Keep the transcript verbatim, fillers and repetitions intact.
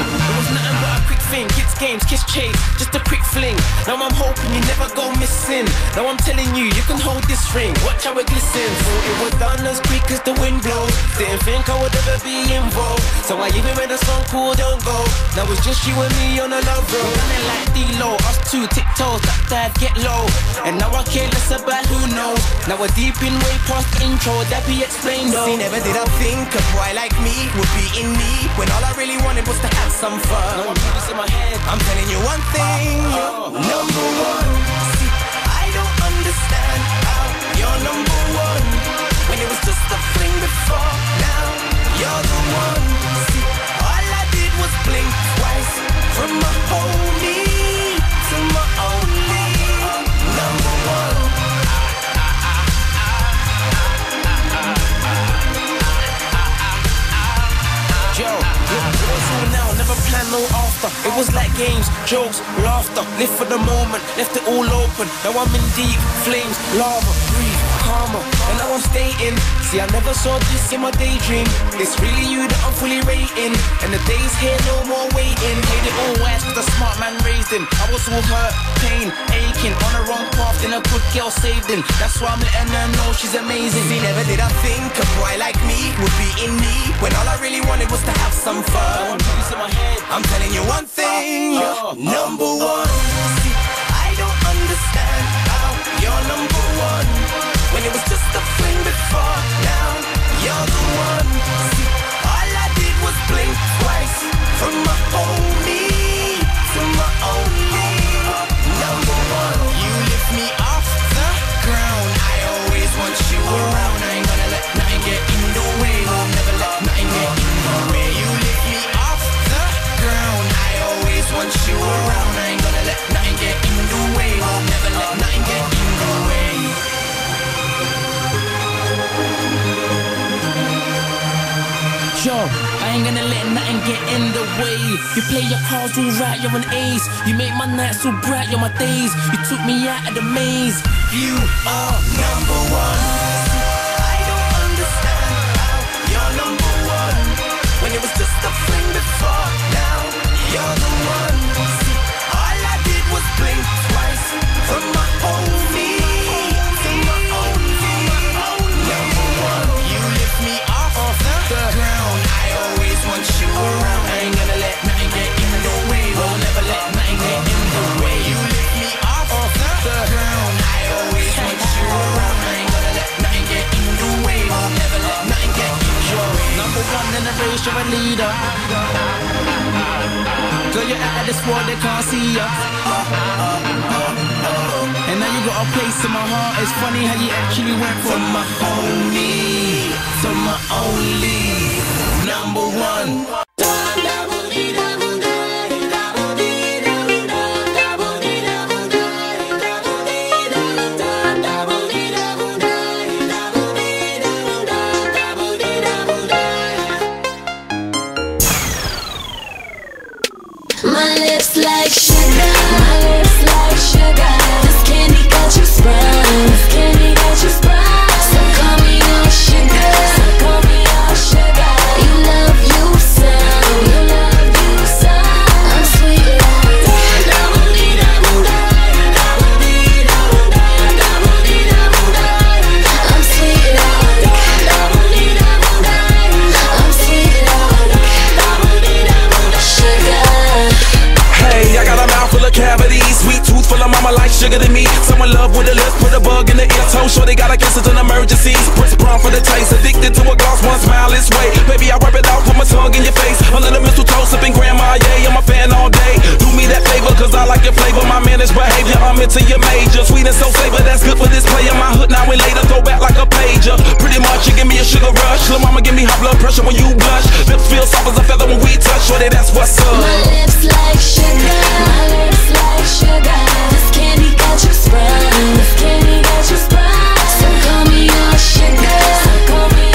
It was nothing but a quick thing, kids games, kiss chase, just a quick fling. Now I'm hoping you never go missing. Now I'm telling you, you can hold this ring, watch how it glistens. Thought it was done as quick as the wind blows. Didn't think I would ever be involved, so I even made a song called Don't Go. Now it's just you and me on a love road. Running like D-Lo, us two tiptoes, that dive, get low. And now I care less about who knows. Now we're deep in way past the intro, that be explained though. See, never did I think a boy like me would be in need, when all I really wanted was to have some fun. Now I'm putting this in my head. I'm telling you one thing, oh, oh, number one. See, I don't understand how you're number one, when it was just a fling before. Now you're the one. See, all I did was blink twice, from my homie to my only number one. Yo, it was all now, never plan no after. It was like games, jokes, laughter. Live for the moment, left it all open. Now I'm in deep flames, lava, breathe, calmer. And now I'm staying. See, I never saw this in my daydream. It's really you that I'm fully rating. And the days here, no more waiting. Made it all wise cause the smart man raised him. I was all hurt, pain, aching. On the wrong path, then a good girl saved him. That's why I'm letting her know she's amazing. See, never did I think a boy like me would be in need, when all I really wanted was to have some fun. I'm telling you one thing, you're number one. See, I don't understand how you're number one, when it was just a fling before. Now you're the one. See, all I did was blink twice, from my homie to my only number one. You lift me off the ground, I always want you around. I ain't gonna let nothing get in the way, I'll never let nothing get in the way. You lift me off the ground, I always want you around. I ain't gonna let nothing get in the way, I'll never let nothing get in the way. Yo, I ain't gonna let nothing get in the way. You play your cards all right, you're an ace. You make my nights so bright, you're my days. You took me out of the maze. You are number one. I don't understand how you're number one, when it was just a fling before. Now you're the one. See, all I did was blink twice, from my homie to my only number one. You lift me off the ground, I always want you around. I ain't gonna let nothing get in the way, will never let nothing get in the way. You lift me off the ground, I always want you around. I ain't gonna let nothing get in the way, will never let nothing get in the way. Number one in the race, you're a leader. Girl, you're out of this world, they can't see ya. And now you got a place in my heart. It's funny how you actually went from my homie to my only number one. My lips like sugar, my lips like sugar. This candy got you sprung, this candy got you sprung. So call me all sugar, so call me all sugar. You love you some, you love you some. I'm sweet like double D double die, double D double die, double D double die. I'm sweet like double D double die. I'm sweet like double D double die. Sugar. Hey, I got a mouth full of cavities, sweet tooth full of mama like sugar to me. Someone love with a lip, put a bug in the ear, toe sure they gotta guess it's an emergency. Spritz brown for the taste, addicted to a gloss, one smile is way. Baby, I rub it out, put my tongue in your face. Under the mistletoe, sipping grandma, yeah, I'm a fan all day. Do me that favor, cause I like your flavor, my managed behavior. I'm into your major, sweet and so savor, that's good for this player. My hood now and later, throw back like a pager. Pretty much, you give me a sugar rush. Lil' mama give me high blood pressure when you blush. Lips feel soft as a feather when we touch, shorty, that's what's up. My lips like sugar, my lips like sugar. This candy got you sprung, this candy got you sprung. So call me all sugar, so call me